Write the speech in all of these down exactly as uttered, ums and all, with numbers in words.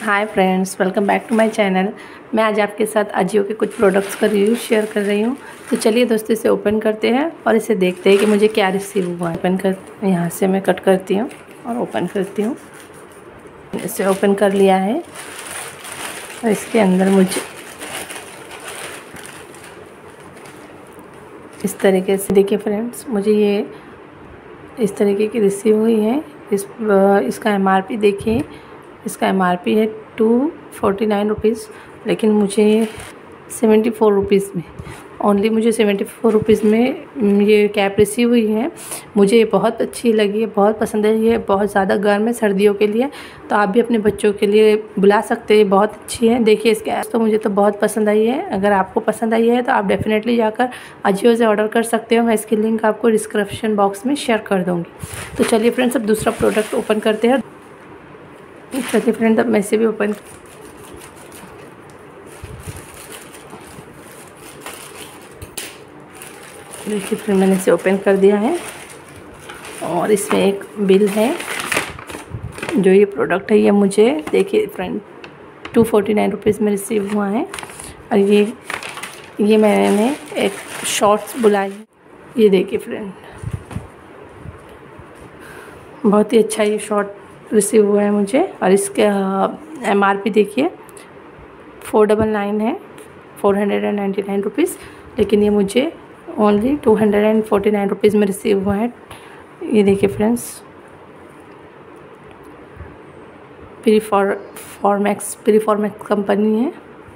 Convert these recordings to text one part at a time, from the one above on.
Hi friends, welcome back to my channel. मैं आज आपके साथ अजियो के कुछ प्रोडक्ट्स का रिव्यू शेयर कर रही हूँ। तो चलिए दोस्तों, इसे ओपन करते हैं और इसे देखते हैं कि मुझे क्या रिसीव हुआ है। ओपन कर यहाँ से मैं कट करती हूँ और ओपन करती हूँ। इसे ओपन कर लिया है और इसके अंदर मुझे इस तरीके से, देखिए फ्रेंड्स, मुझे ये इस तरीके की रिसीव हुई है। इस इसका एम आर पी देखिए, इसका एम आर पी है टू फोर्टी नाइन रुपीज़, लेकिन मुझे सेवेंटी फोर रुपीज़ में ओनली मुझे सेवेंटी फोर रुपीज़ में ये कैप रिसीव हुई है। मुझे ये बहुत अच्छी लगी है, बहुत पसंद है। ये बहुत ज़्यादा गर्म है सर्दियों के लिए, तो आप भी अपने बच्चों के लिए बुला सकते हैं। बहुत अच्छी है। देखिए इसके ऐप तो मुझे तो बहुत पसंद आई है। अगर आपको पसंद आई है तो आप डेफिनेटली जाकर अजियो से ऑर्डर कर सकते हो। मैं इसकी लिंक आपको डिस्क्रिप्शन बॉक्स में शेयर कर दूँगी। तो चलिए फ्रेंड्स, अब दूसरा प्रोडक्ट ओपन करते हैं। चलिए फ्रेंड्स, अब मैं इसे भी ओपन देखिए फिर मैंने इसे ओपन कर दिया है और इसमें एक बिल है। जो ये प्रोडक्ट है ये मुझे, देखिए friend, two forty nine rupees में रिसीव हुआ है। और ये ये मैंने एक शॉर्ट्स बुलाई है। ये देखिए फ्रेंड, बहुत ही अच्छा ये शॉर्ट रिसीव हुआ है मुझे। और इसके एम आर पी देखिए फोर डबल नाइन है, four hundred and ninety nine rupees, लेकिन ये मुझे only two hundred and forty nine rupees में रिसीव हुआ है। ये देखिए friends, pre for Formax pre Formax company है।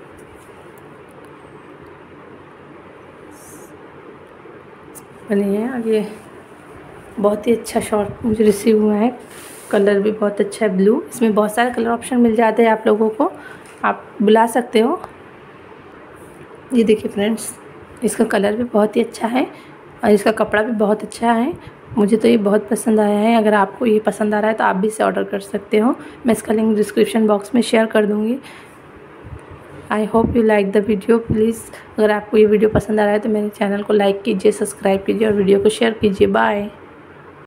बनी है और ये बहुत ही अच्छा शॉर्ट मुझे रिसीव हुआ है। कलर भी बहुत अच्छा है, ब्लू। इसमें बहुत सारे कलर ऑप्शन मिल जाते हैं आप लोगों को, आप बुला सकते हो। ये देखिए फ्रेंड्स, इसका कलर भी बहुत ही अच्छा है और इसका कपड़ा भी बहुत अच्छा है। मुझे तो ये बहुत पसंद आया है। अगर आपको ये पसंद आ रहा है तो आप भी इसे ऑर्डर कर सकते हो। मैं इसका लिंक डिस्क्रिप्शन बॉक्स में शेयर कर दूँगी। I hope you like the video. Please, अगर आपको ये वीडियो पसंद आ रहा है तो मेरे चैनल को लाइक कीजिए, सब्सक्राइब कीजिए और वीडियो को शेयर कीजिए। बाय।